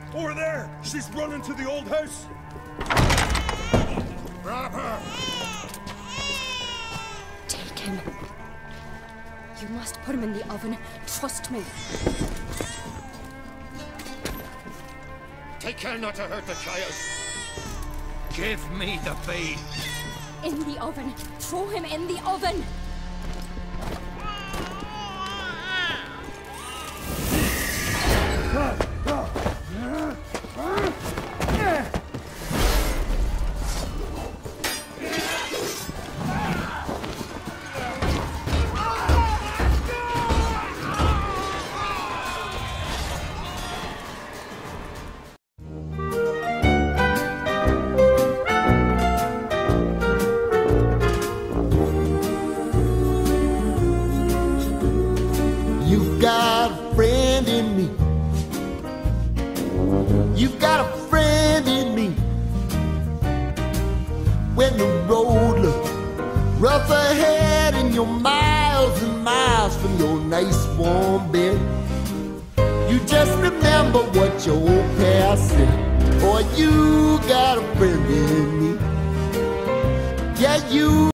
Over there! She's running to the old house! Grab her! Take him. You must put him in the oven. Trust me. Take care not to hurt the child. Give me the babe. In the oven. Throw him in the oven. You've got a friend in me. You've got a friend in me. When the road looks rough ahead and you're miles and miles from your nice warm bed, you just remember what your old past said. Boy, you got a friend in me. Yeah, you